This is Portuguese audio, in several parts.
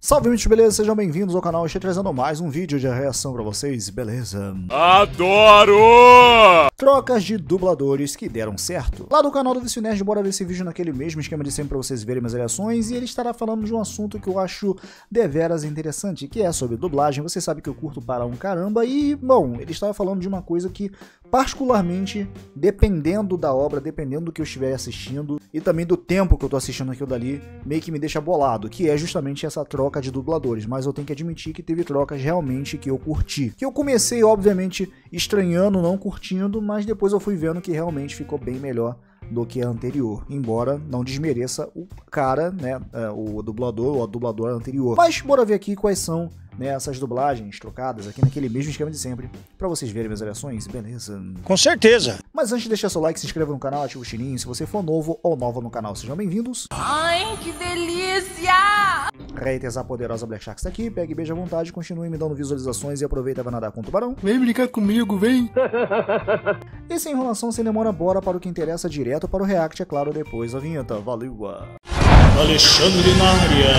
Salve, amigos, beleza? Sejam bem-vindos ao canal. Estou trazendo mais um vídeo de reação pra vocês, beleza? Adoro! Trocas de dubladores que deram certo. Lá do canal do Vício Nerd, bora ver esse vídeo naquele mesmo esquema de sempre pra vocês verem minhas reações. E ele estará falando de um assunto que eu acho deveras interessante, que é sobre dublagem. Você sabe que eu curto para um caramba. E, bom, ele estava falando de uma coisa que, particularmente, dependendo da obra, dependendo do que eu estiver assistindo e também do tempo que eu tô assistindo aquilo dali, meio que me deixa bolado, que é justamente essa troca de dubladores. Mas eu tenho que admitir que teve trocas realmente que eu curti. Que eu comecei, obviamente, estranhando, não curtindo, mas depois eu fui vendo que realmente ficou bem melhor do que a anterior, embora não desmereça o cara, né, o dublador ou a dubladora anterior. Mas bora ver aqui quais são, né, essas dublagens trocadas aqui naquele mesmo esquema de sempre, pra vocês verem minhas reações, beleza? Com certeza! Mas antes, deixa seu like, se inscreva no canal, ativa o sininho se você for novo ou nova no canal. Sejam bem-vindos. Ai, que delícia! Haters, a poderosa Black Shark está aqui, pegue e beija à vontade, continue me dando visualizações e aproveita e vai nadar com o tubarão. Vem brincar comigo, vem! E sem enrolação, sem demora, bora para o que interessa, direto para o react, é claro, depois da vinheta. Valeu! Alexandre na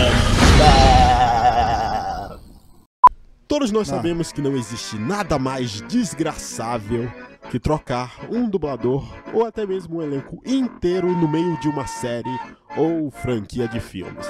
área! Todos nós sabemos que não existe nada mais desgraçável que trocar um dublador ou até mesmo um elenco inteiro no meio de uma série ou franquia de filmes.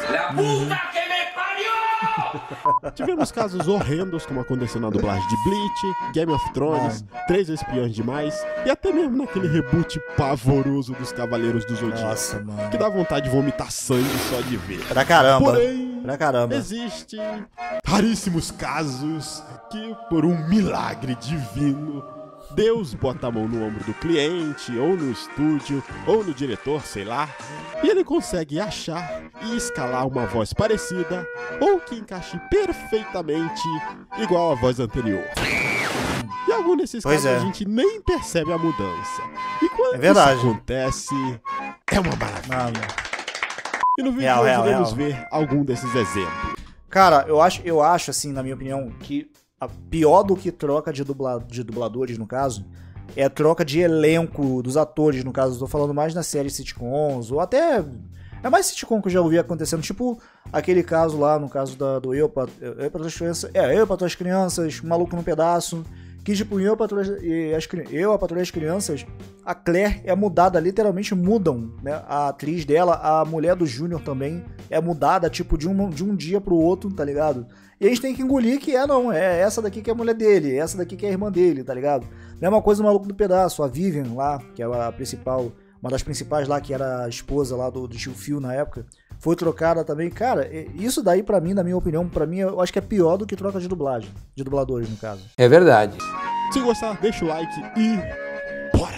Tivemos casos horrendos, como aconteceu na dublagem de Bleach, Game of Thrones, Três Espiões Demais e até mesmo naquele reboot pavoroso dos Cavaleiros do Zodíaco. Nossa, mano. Que dá vontade de vomitar sangue só de ver. Pra caramba. Porém, pra caramba. existem raríssimos casos que, por um milagre divino, Deus bota a mão no ombro do cliente, ou no estúdio, ou no diretor, sei lá, e ele consegue achar e escalar uma voz parecida, ou que encaixe perfeitamente igual à voz anterior. E algum desses casos a gente nem percebe a mudança. E quando isso acontece, é uma maravilha. E no vídeo de hoje iremos ver algum desses exemplos. Cara, eu acho assim, na minha opinião, que pior do que troca de dubladores, no caso, é a troca de elenco dos atores, no caso. Eu tô falando mais nas séries sitcoms, ou até... É mais sitcom que eu já ouvi acontecendo, tipo aquele caso lá, no caso do Eu Patroa as Crianças, Eu Patroa as Crianças, Maluco no Pedaço, que tipo, Eu Patroa as Crianças, a Claire é mudada, literalmente mudam, né, a atriz dela, a mulher do Júnior também é mudada, tipo, de um dia pro outro, tá ligado? E a gente tem que engolir que é essa daqui que é a mulher dele, essa daqui que é a irmã dele, tá ligado? Mesma coisa do Maluco do Pedaço, a Vivian lá, que é a principal, uma das principais lá, que era a esposa lá do tio Phil na época, foi trocada também. Cara, isso daí pra mim, na minha opinião, pra mim, eu acho que é pior do que troca de dublagem, de dubladores no caso. É verdade. Se gostar, deixa o like e... bora!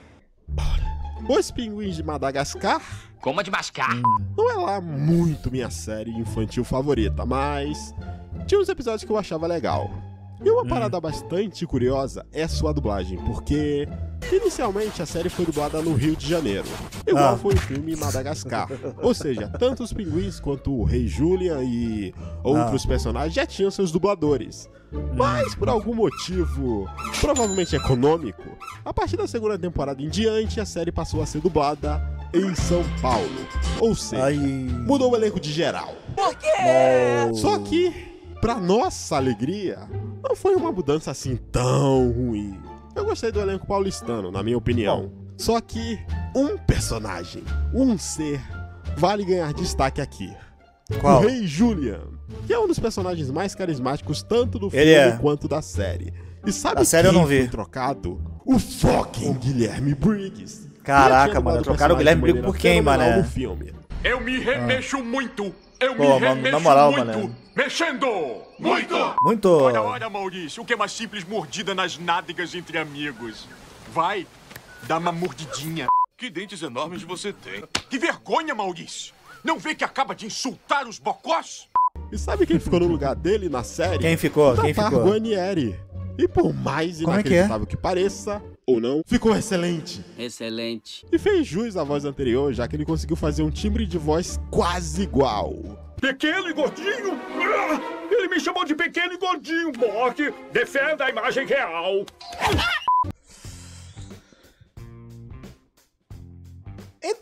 Os Pinguins de Madagascar... Como de mascar? Não é lá muito minha série infantil favorita, mas... tinha uns episódios que eu achava legal. E uma parada bastante curiosa é sua dublagem, porque inicialmente a série foi dublada no Rio de Janeiro, igual foi o filme Madagascar. Ou seja, tanto os pinguins quanto o Rei Julian e outros personagens já tinham seus dubladores. Mas por algum motivo, provavelmente econômico, a partir da segunda temporada em diante a série passou a ser dublada em São Paulo. Ou seja, mudou o elenco de geral. Por quê? Só que, pra nossa alegria, não foi uma mudança assim tão ruim. Eu gostei do elenco paulistano, na minha opinião. Só que um personagem, um ser, vale ganhar destaque aqui. Qual? O Rei Julian, que é um dos personagens mais carismáticos tanto do filme quanto da série. E sabe a série quem eu não vi. foi trocado? O fucking Guilherme Briggs. Caraca, mano, trocaram o Guilherme Briggs por quem, mané? No filme. Eu me remexo muito! Eu Pô, me remexo na moral, muito! mano. Mexendo! Muito! Muito! Olha, Maurício, o que é uma simples mordida nas nádegas entre amigos? Vai, dá uma mordidinha. Que dentes enormes você tem. Que vergonha, Maurício! Não vê que acaba de insultar os bocós? E sabe quem ficou no lugar dele na série? Quem ficou? Quem ficou? Guarnieri. E por mais inacreditável que pareça, ou não, ficou excelente. Excelente. E fez jus à voz anterior, já que ele conseguiu fazer um timbre de voz quase igual. Pequeno e gordinho? Ele me chamou de pequeno e gordinho, Bork! Defenda a imagem real!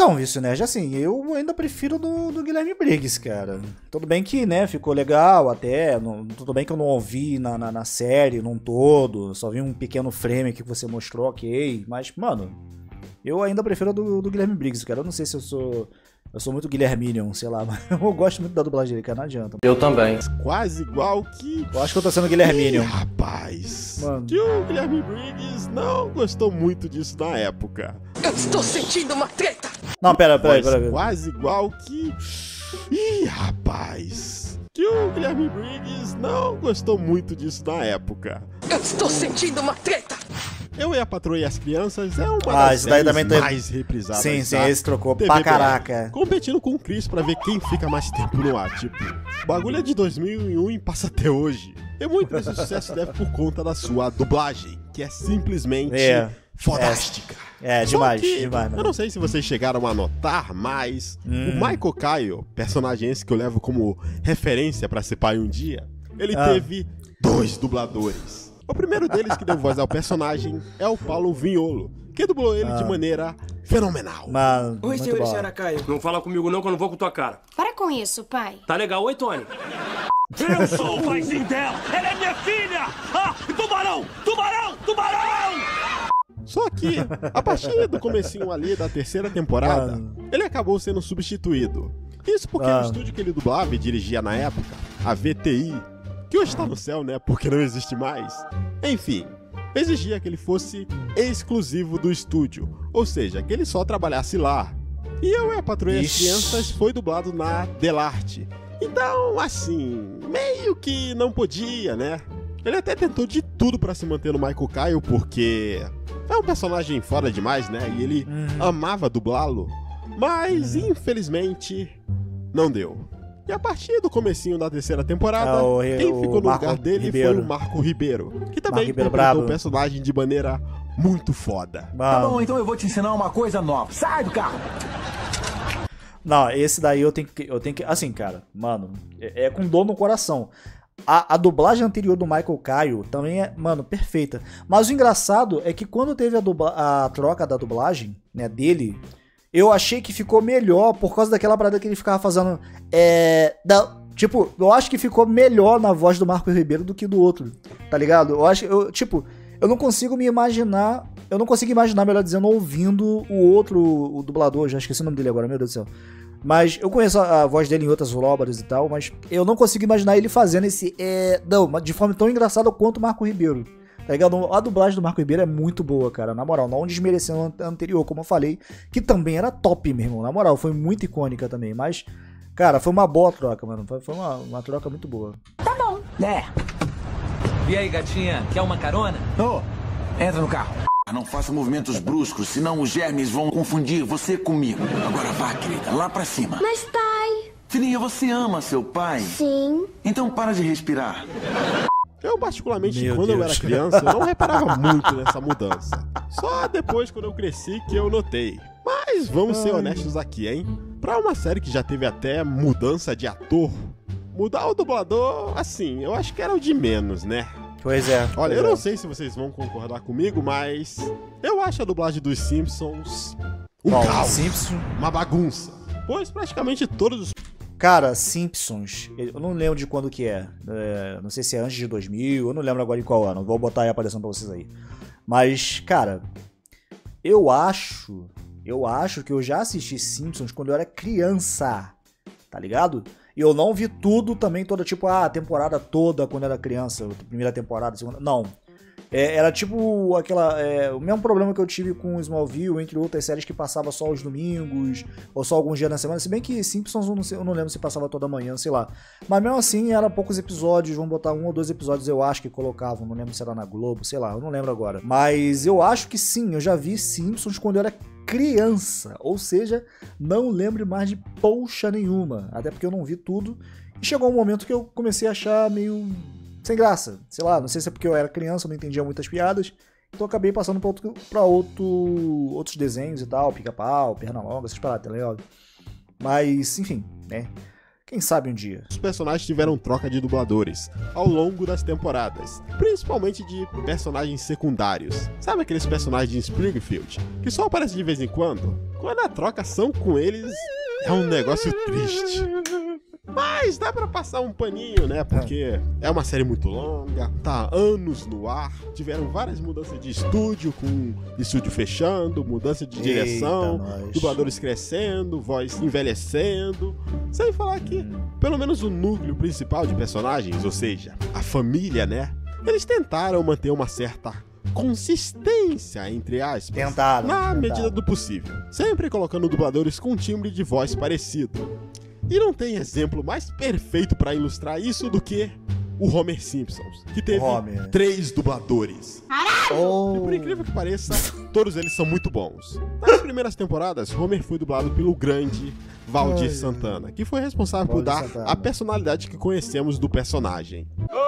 Então, Vício Nerd, assim, eu ainda prefiro do Guilherme Briggs, cara. Tudo bem que, né, ficou legal até, tudo bem que eu não ouvi na série, num todo, só vi um pequeno frame aqui que você mostrou, ok, mas, mano, eu ainda prefiro do Guilherme Briggs, cara. Eu não sei se eu sou muito Guilherminion, sei lá, mas eu gosto muito da dublagem dele, cara, não adianta. Eu também. Quase igual que... Eu acho que eu tô sendo Guilherminion. Rapaz, Mano. que o Guilherme Briggs não gostou muito disso na época. Eu estou sentindo uma treta. Não, pera. Quase igual que... rapaz, que o Guilherme Briggs não gostou muito disso na época. Eu estou sentindo uma treta. Eu e a Patroa e as Crianças é uma das isso daí séries também tem... mais reprisadas. Sim, da esse trocou TV pra BR, caraca. competindo com o Chris pra ver quem fica mais tempo no ar. Tipo, o bagulho é de 2001 e passa até hoje. E muito desse sucesso deve por conta da sua dublagem, que é simplesmente fodástica. Demais, que, demais. Eu não sei se vocês chegaram a notar, mas o Michael Caio, personagem esse que eu levo como referência pra ser pai um dia, ele teve 2 dubladores. O primeiro deles que deu voz ao personagem é o Paulo Vinholo, que dublou ele de maneira fenomenal. Mano, Oi, senhora Caio. Não fala comigo não, que eu não vou com tua cara. Para com isso, pai. Tá legal. Oi, Tony. Eu sou o paizinho dela! Ela é minha filha! Ah, tubarão! Tubarão! Tubarão! Só que, a partir do comecinho ali da 3ª temporada, ele acabou sendo substituído. Isso porque o estúdio que ele dublava e dirigia na época, a VTI, que hoje tá no céu, né, porque não existe mais, enfim, exigia que ele fosse exclusivo do estúdio, ou seja, que ele só trabalhasse lá. E Eu e a Patroa e as Crianças foi dublado na Delarte. Então, assim, meio que não podia, né? Ele até tentou de tudo pra se manter no Michael Caio, porque é um personagem fora demais, né? E ele amava dublá-lo, mas infelizmente não deu. E a partir do comecinho da 3ª temporada, quem ficou no lugar dele foi o Marco Ribeiro, que também interpretou o personagem de maneira muito foda. Tá bom, então eu vou te ensinar uma coisa nova. Sai do carro! Não, esse daí eu tenho que... Assim, cara, mano, é com dor no coração. A dublagem anterior do Michael Caio também é, mano, perfeita. Mas o engraçado é que quando teve a troca da dublagem, né, dele, eu achei que ficou melhor por causa daquela parada que ele ficava fazendo. Tipo, eu acho que ficou melhor na voz do Marco Ribeiro do que do outro, tá ligado? Eu não consigo me imaginar. Eu não consigo imaginar, melhor dizendo, ouvindo o dublador. Já esqueci o nome dele agora, meu Deus do céu. Mas eu conheço a voz dele em outras obras e tal, mas eu não consigo imaginar ele fazendo esse de forma tão engraçada quanto o Marco Ribeiro. Tá ligado? A dublagem do Marco Ribeiro é muito boa, cara. Na moral, não desmerecendo a anterior, como eu falei, que também era top, meu irmão. Na moral, foi muito icônica também. Mas, cara, foi uma boa troca, mano. Foi uma troca muito boa. Tá bom. E aí, gatinha, quer uma carona? Entra no carro. Não faça movimentos bruscos, senão os germes vão confundir você comigo. Agora vá, querida, lá pra cima. Mas, pai... Filhinha, você ama seu pai? Sim. Então para de respirar. Eu, particularmente, quando eu era criança, eu não reparava muito nessa mudança. Só depois, quando eu cresci, que eu notei. Mas vamos ser honestos aqui, hein? Pra uma série que já teve até mudança de ator, mudar o dublador, assim, eu acho que era o de menos, né? Pois é. Olha, eu não sei se vocês vão concordar comigo, mas eu acho a dublagem dos Simpsons um caos, uma bagunça. Pois praticamente todos os... Cara, Simpsons, eu não lembro de quando que é. Não sei se é antes de 2000, eu não lembro agora em qual ano. Vou botar aí aparecendo pra vocês aí. Mas, cara, eu acho que eu já assisti Simpsons quando eu era criança, tá ligado? E eu não vi tudo também, toda tipo, a temporada toda quando eu era criança, primeira temporada, segunda, não. Era tipo aquela, o mesmo problema que eu tive com Smallville, entre outras séries que passava só os domingos, ou só alguns dias na semana, se bem que Simpsons eu não lembro se passava toda manhã, sei lá. Mas mesmo assim, era poucos episódios, vamos botar 1 ou 2 episódios eu acho que colocavam, não lembro se era na Globo, sei lá, eu não lembro agora. Mas eu acho que sim, eu já vi Simpsons quando eu era criança, ou seja, não lembro mais de poxa nenhuma, até porque eu não vi tudo, e chegou um momento que eu comecei a achar meio sem graça, sei lá, não sei se é porque eu era criança, eu não entendia muitas piadas, então eu acabei passando pra outros desenhos e tal, Pica-Pau, Pernalonga, essas paradas, tá ligado? Mas, enfim, né, Quem sabe um dia. Os personagens tiveram troca de dubladores ao longo das temporadas, principalmente de personagens secundários. Sabe aqueles personagens de Springfield, que só aparecem de vez em quando? Quando a troca são com eles, é um negócio triste. Mas dá pra passar um paninho, né? Porque é uma série muito longa, tá há anos no ar. Tiveram várias mudanças de estúdio, com estúdio fechando, mudança de direção, dubladores crescendo, voz envelhecendo. Sem falar que, pelo menos o núcleo principal de personagens, ou seja, a família, né? Eles tentaram manter uma certa consistência, entre aspas, na medida do possível. Sempre colocando dubladores com timbre de voz parecido. E não tem exemplo mais perfeito pra ilustrar isso do que o Homer Simpsons, que teve 3 dubladores. E por incrível que pareça, todos eles são muito bons. Nas primeiras temporadas, Homer foi dublado pelo grande Valdir Santana, que foi responsável por dar a personalidade que conhecemos do personagem.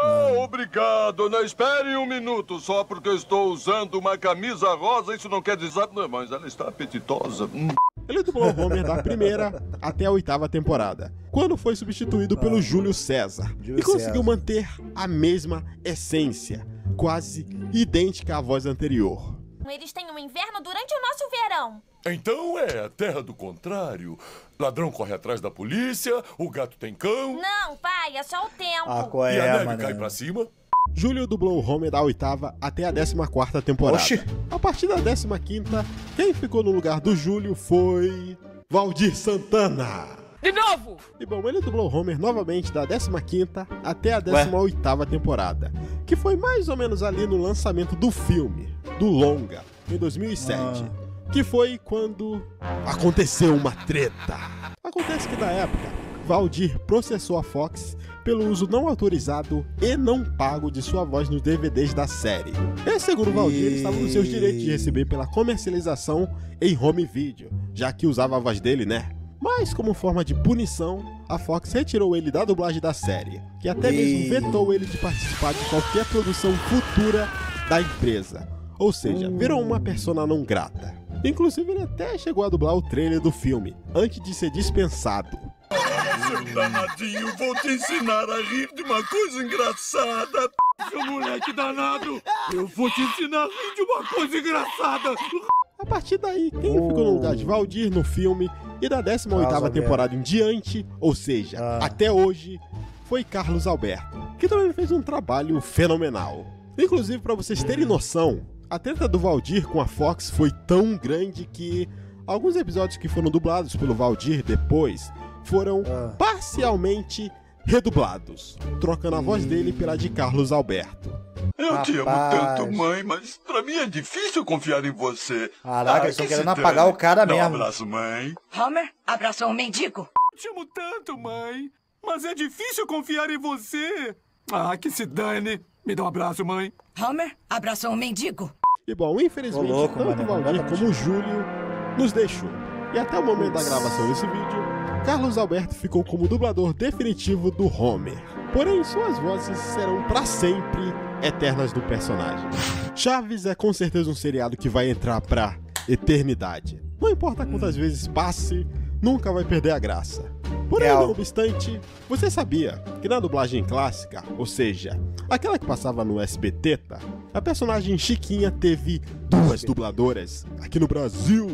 Obrigado, não espere um minuto, só porque eu estou usando uma camisa rosa, isso não quer dizer... Não, mas ela está apetitosa. Ele dublou o Homer da primeira até a 8ª temporada, quando foi substituído pelo Júlio César, e conseguiu manter a mesma essência, quase idêntica à voz anterior. Eles têm um inverno durante o nosso verão. Então é a terra do contrário. Ladrão corre atrás da polícia, o gato tem cão... Não, pai, é só o tempo. Qual é, e a neve cai pra cima? Júlio dublou o Homer da 8ª até a 14ª temporada. Oxi. A partir da 15ª, quem ficou no lugar do Júlio foi... Valdir Santana. De novo! E bom, ele dublou o Homer novamente da 15ª até a 18ª temporada, que foi mais ou menos ali no lançamento do filme, do longa, em 2007. Que foi quando aconteceu uma treta. Acontece que na época, Valdir processou a Fox pelo uso não autorizado e não pago de sua voz nos DVDs da série. E segundo Valdir, ele estava nos seus direitos de receber pela comercialização em home video, já que usava a voz dele, né? Mas como forma de punição, a Fox retirou ele da dublagem da série, que até mesmo vetou ele de participar de qualquer produção futura da empresa. Ou seja, virou uma persona não grata. Inclusive, ele até chegou a dublar o trailer do filme, antes de ser dispensado. Seu danadinho, vou te ensinar a rir de uma coisa engraçada. Seu moleque danado, eu vou te ensinar a rir de uma coisa engraçada. A partir daí, quem ficou no lugar de Valdir no filme e da 18ª temporada em diante, ou seja, até hoje, foi Carlos Alberto, que também fez um trabalho fenomenal. Inclusive, para vocês terem noção, a treta do Valdir com a Fox foi tão grande que alguns episódios que foram dublados pelo Valdir depois foram parcialmente redublados, trocando a voz dele pela de Carlos Alberto. Eu te amo tanto, mãe, mas pra mim é difícil confiar em você. Caraca, eles estão querendo apagar o cara mesmo. Dá um abraço, mãe. Homer, abraçou um mendigo. Te amo tanto, mãe, mas é difícil confiar em você. Que se dane. Me dá um abraço, mãe. Homer, abraçou um mendigo. E bom, infelizmente, tanto o Valdir como o Júlio nos deixou. E até o momento da gravação desse vídeo, Carlos Alberto ficou como dublador definitivo do Homer. Porém, suas vozes serão pra sempre eternas do personagem. Chaves é com certeza um seriado que vai entrar pra eternidade. Não importa quantas vezes passe, nunca vai perder a graça. Porém, não obstante, você sabia que na dublagem clássica, ou seja, aquela que passava no SBT, a personagem Chiquinha teve 2 dubladoras aqui no Brasil,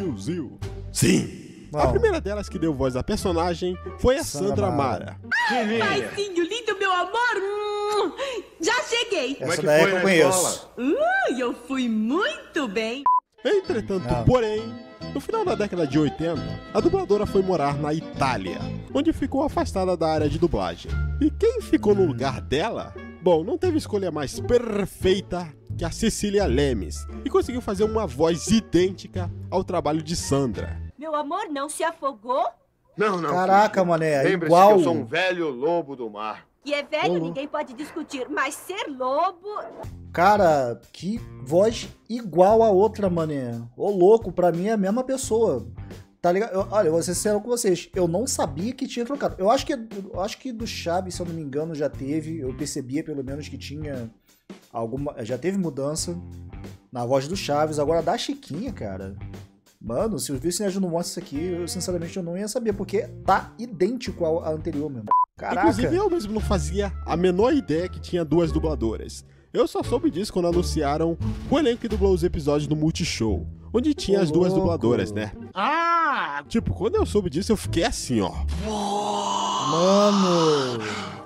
Sim! A primeira delas que deu voz à personagem foi a Sandra Mara. Paizinho lindo, meu amor! Já cheguei! Essa daí é que eu conheço. Eu fui muito bem! Entretanto, porém, no final da década de 80, a dubladora foi morar na Itália, onde ficou afastada da área de dublagem. E quem ficou no lugar dela? Bom, não teve escolha mais perfeita que a Cecília Lemes, e conseguiu fazer uma voz idêntica ao trabalho de Sandra. Meu amor não se afogou? Não. Caraca, mané, lembre-se igual. que eu sou um velho lobo do mar. E é velho, ninguém pode discutir, mas ser lobo... Cara, que voz igual a outra, mané. Ô louco, pra mim é a mesma pessoa. Tá ligado? Olha, eu vou ser sincero com vocês. Eu não sabia que tinha trocado. Eu acho que do Chaves, se eu não me engano, já teve. Eu percebia pelo menos que tinha já teve mudança na voz do Chaves. Agora da Chiquinha, cara. Mano, se o Vício Nerd não mostra isso aqui, eu sinceramente eu não ia saber, porque tá idêntico ao anterior mesmo. Caraca. Inclusive eu mesmo não fazia a menor ideia que tinha duas dubladoras. Eu só soube disso quando anunciaram o elenco que dublou os episódios do Multishow, onde tinha as duas dubladoras, né? Ah! Tipo, quando eu soube disso, eu fiquei assim, ó. Mano!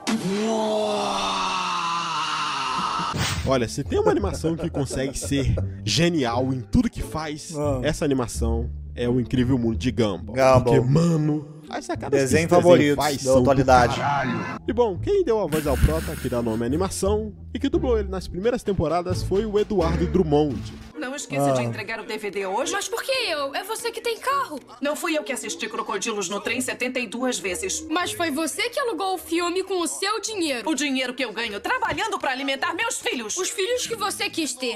Olha, se tem uma animação que consegue ser genial em tudo que faz, essa animação é o Incrível Mundo de Gumball. Porque, mano, as sacadas desenho que esse favorito faz da são atualidade. do caralho. E bom, quem deu a voz ao Prota, que dá nome à animação, e que dublou ele nas primeiras temporadas foi o Eduardo Drummond. Não esqueça de entregar o DVD hoje. Mas por que eu? É você que tem carro. Não fui eu que assisti Crocodilos no Trem 72 vezes. Mas foi você que alugou o filme com o seu dinheiro. O dinheiro que eu ganho trabalhando pra alimentar meus filhos. Os filhos que você quis ter.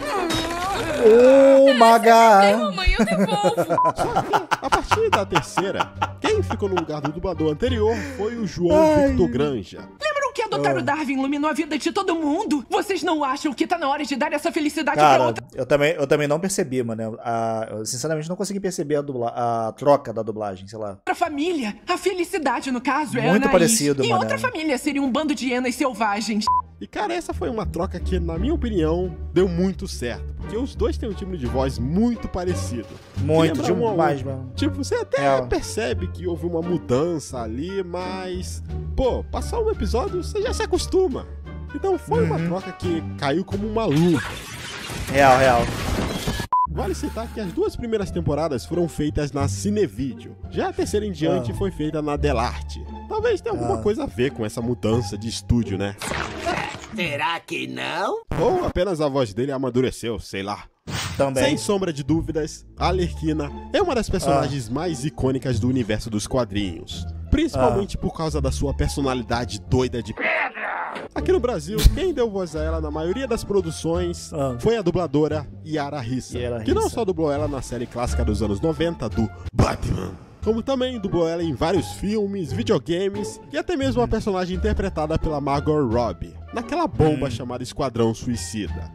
Ô, Maga! Mamãe, eu devolvo. Só que, a partir da terceira, quem ficou no lugar do dublador anterior foi o João Victor Granja. Lembram que adotar o Darwin iluminou a vida de todo mundo? Vocês não acham que tá na hora de dar essa felicidade pra Cara, outra? eu também não percebi, mano. Eu sinceramente não consegui perceber a troca da dublagem, sei lá. Pra família, a felicidade no caso é Muito Anaís. parecido, E mano. outra família seria um bando de hienas selvagens. E cara, essa foi uma troca que, na minha opinião, deu muito certo. Porque os dois têm um timbre de voz muito parecido. Muito, Lembra um ao demais, outro. mano. Tipo, você até percebe que houve uma mudança ali, mas... Pô, passar um episódio, você já se acostuma. Então foi uma troca que caiu como uma luva. Real. Vale citar que as duas primeiras temporadas foram feitas na Cinevídeo. Já a terceira em diante foi feita na Delarte. Talvez tenha alguma coisa a ver com essa mudança de estúdio, né? Será que não? Ou apenas a voz dele amadureceu, sei lá. Também. Sem sombra de dúvidas, a Arlequina é uma das personagens mais icônicas do universo dos quadrinhos. Principalmente por causa da sua personalidade doida de pedra. Aqui no Brasil, quem deu voz a ela na maioria das produções foi a dubladora Yara Hissa, que não só dublou ela na série clássica dos anos 90 do Batman, como também dublou ela em vários filmes, videogames e até mesmo a personagem interpretada pela Margot Robbie, naquela bomba chamada Esquadrão Suicida.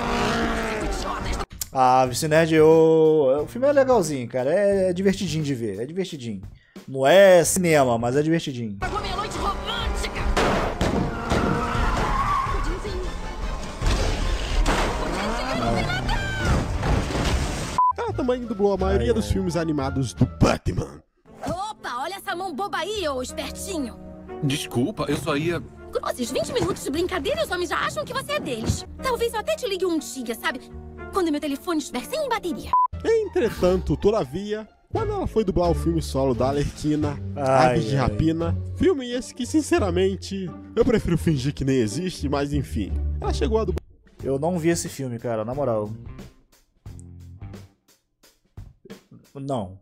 Ah, Vício Nerd, o filme é legalzinho, cara. É divertidinho de ver, é divertidinho. Não é cinema, mas é divertidinho. Pagou minha noite romântica. Ela também dublou a maioria dos filmes animados do Batman. Opa, olha essa mão boba aí, ô espertinho. Desculpa, eu só ia... Cruzes, 20 minutos de brincadeira e os homens já acham que você é deles. Talvez eu até te ligue um dia, sabe? Quando meu telefone estiver sem bateria. Entretanto, todavia, quando ela foi dublar o filme solo da Arlequina, Aves de Rapina, filme esse que, sinceramente, eu prefiro fingir que nem existe, mas enfim, ela chegou a dublar... Eu não vi esse filme, cara, na moral. Não.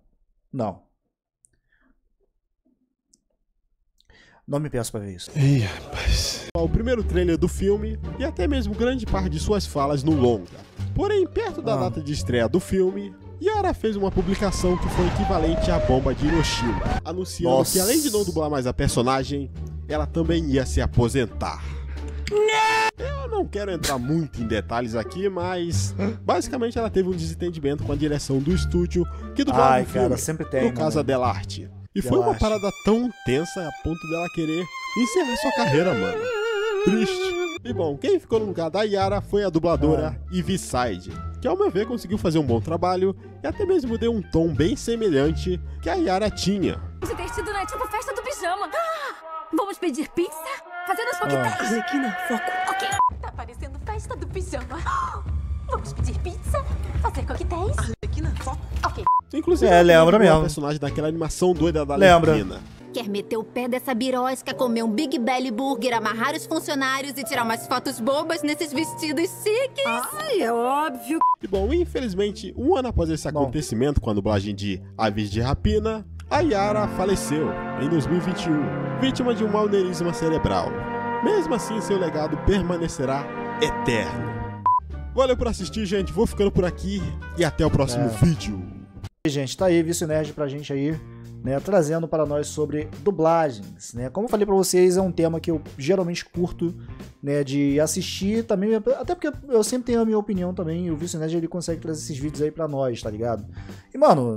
Não me peço pra ver isso. Ih, rapaz. O primeiro trailer do filme e até mesmo grande parte de suas falas no longa. Porém, perto da data de estreia do filme, Yara fez uma publicação que foi equivalente à bomba de Hiroshima, anunciando que além de não dublar mais a personagem, ela também ia se aposentar. Eu não quero entrar muito em detalhes aqui, mas basicamente ela teve um desentendimento com a direção do estúdio que dublava o filme, cara, sempre tem, no caso a Delarte. E foi uma parada tão tensa a ponto dela querer encerrar sua carreira, mano. Triste. E bom, quem ficou no lugar da Yara foi a dubladora Ivy Side, que ao meu ver conseguiu fazer um bom trabalho e até mesmo deu um tom bem semelhante que a Yara tinha. Divertido, né? Tipo festa do pijama. Vamos pedir pizza? Fazendo os coquetéis. Arlequina, foco. Ok. Tá parecendo festa do pijama. Vamos pedir pizza? Fazer coquetéis? Arlequina, foco. Ok. Inclusive, lembra mesmo. O personagem daquela animação doida da Arlequina. Quer meter o pé dessa birosca, comer um Big Belly Burger, amarrar os funcionários e tirar umas fotos bobas nesses vestidos chiques? Ai, é óbvio. E bom, infelizmente, um ano após esse acontecimento com a dublagem de Aves de Rapina, a Yara faleceu em 2021, vítima de um aneurisma cerebral. Mesmo assim, seu legado permanecerá eterno. Valeu por assistir, gente. Vou ficando por aqui e até o próximo vídeo. Gente, tá aí, Vício Nerd pra gente aí. né, trazendo para nós sobre dublagens, né? Como eu falei para vocês, é um tema que eu geralmente curto, né, de assistir também, até porque eu sempre tenho a minha opinião também, e o Vício Nerd ele consegue trazer esses vídeos aí para nós, tá ligado? E mano,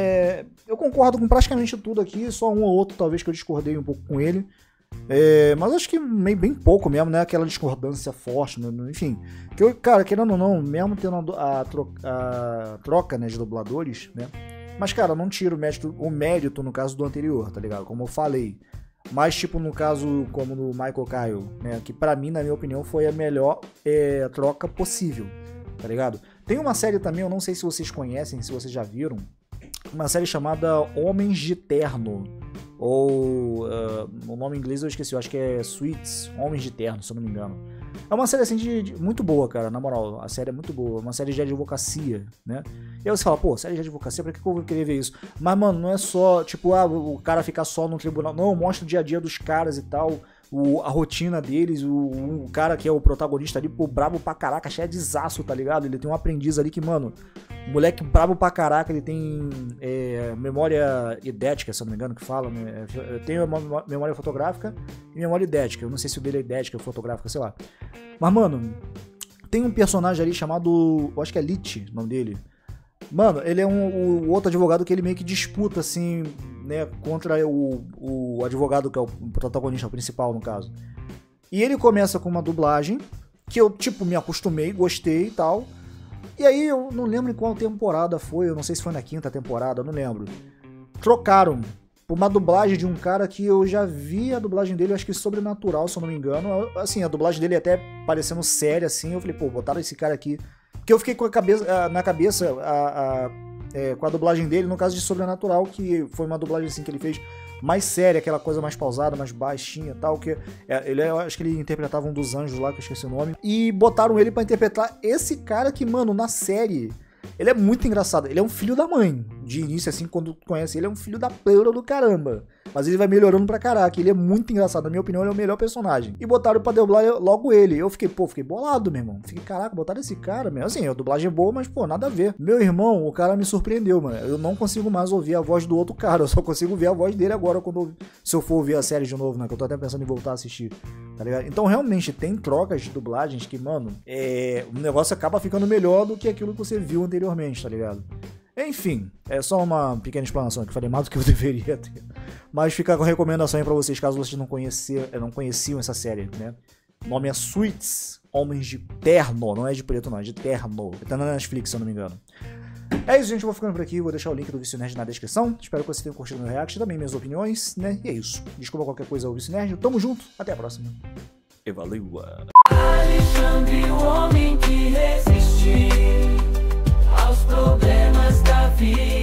eu concordo com praticamente tudo aqui, só um ou outro talvez que eu discordei um pouco com ele. Mas acho que bem pouco mesmo, né? Aquela discordância forte, né? Enfim. Que eu, cara, querendo ou não, mesmo tendo a troca, né, de dubladores, né? Mas, cara, não tiro o mérito no caso do anterior, tá ligado? Como eu falei. Mas, tipo, no caso como no Michael Kyle, né? Que pra mim, na minha opinião, foi a melhor troca possível, tá ligado? Tem uma série também, eu não sei se vocês conhecem, se vocês já viram. Uma série chamada Homens de Terno. Ou o nome em inglês eu esqueci, eu acho que é Suits, Homens de Terno, se eu não me engano. É uma série assim muito boa, cara, na moral, a série é muito boa, uma série de advocacia, né? E aí você fala, pô, série de advocacia, pra que eu vou querer ver isso? Mas, mano, não é só, tipo, o cara ficar só no tribunal, não, mostra o dia a dia dos caras e tal, a rotina deles, o cara que é o protagonista ali, pô, brabo pra caraca, cheio de zaço, tá ligado? Ele tem um aprendiz ali que, mano, moleque brabo pra caraca, ele tem memória idética, se eu não me engano, que fala, né? Tem memória fotográfica e memória idética. Eu não sei se o dele é idética ou fotográfica, sei lá. Mas, mano, tem um personagem ali chamado, eu acho que é Lich, o nome dele. Mano, ele é o outro advogado que ele meio que disputa, assim, né, contra o advogado que é o protagonista principal, no caso. E ele começa com uma dublagem que eu, tipo, me acostumei, gostei e tal. E aí, eu não lembro em qual temporada foi, eu não sei se foi na 5ª temporada, eu não lembro. Trocaram por uma dublagem de um cara que eu já vi a dublagem dele, acho que Sobrenatural, se eu não me engano. Assim, a dublagem dele até parecendo séria, assim. Eu falei, pô, botaram esse cara aqui. Porque eu fiquei com na cabeça com a dublagem dele, no caso de Sobrenatural, que foi uma dublagem assim que ele fez mais séria, aquela coisa mais pausada, mais baixinha e tal, que eu acho que ele interpretava um dos anjos lá, que eu esqueci o nome, e botaram ele pra interpretar esse cara que, mano, na série, ele é muito engraçado, ele é um filho da mãe, de início assim, quando tu conhece ele, é um filho da pleura do caramba, mas ele vai melhorando pra caraca, ele é muito engraçado, na minha opinião ele é o melhor personagem, e botaram pra dublar logo ele, eu fiquei bolado, meu irmão, fiquei, caraca, botaram esse cara, meu, assim, a dublagem é boa, mas, pô, nada a ver. Meu irmão, o cara me surpreendeu, mano, eu não consigo mais ouvir a voz do outro cara, eu só consigo ver a voz dele agora, se eu for ouvir a série de novo, né, que eu tô até pensando em voltar a assistir, tá ligado? Então, realmente, tem trocas de dublagens que, mano, o negócio acaba ficando melhor do que aquilo que você viu anteriormente, tá ligado? Enfim, é só uma pequena explanação que falei mais do que eu deveria ter. Mas fica com a recomendação aí pra vocês, caso vocês não conheciam essa série, né? O nome é Suits, Homens de Terno, não é de preto não, é de terno. Tá na Netflix, se eu não me engano. É isso, gente, eu vou ficando por aqui, vou deixar o link do Vício Nerd na descrição. Espero que vocês tenham curtido meu react, também minhas opiniões, né? E é isso. Desculpa qualquer coisa, o Vício Nerd. Tamo junto, até a próxima. E valeu! Alexandre, o homem que resistiu aos problemas da vida.